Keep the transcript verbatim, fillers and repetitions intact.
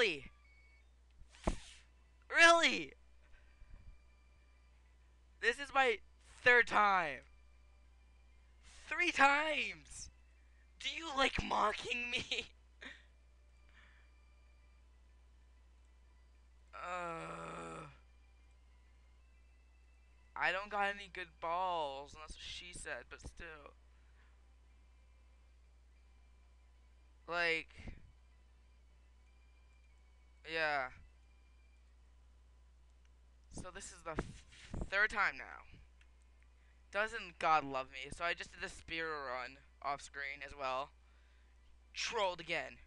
Really? Really? This is my third time. Three times! Do you like mocking me? uh, I don't got any good balls, and that's what she said, but still. Like, yeah. So this is the f- third time now. Doesn't God love me? So I just did a spear run off screen as well. Trolled again.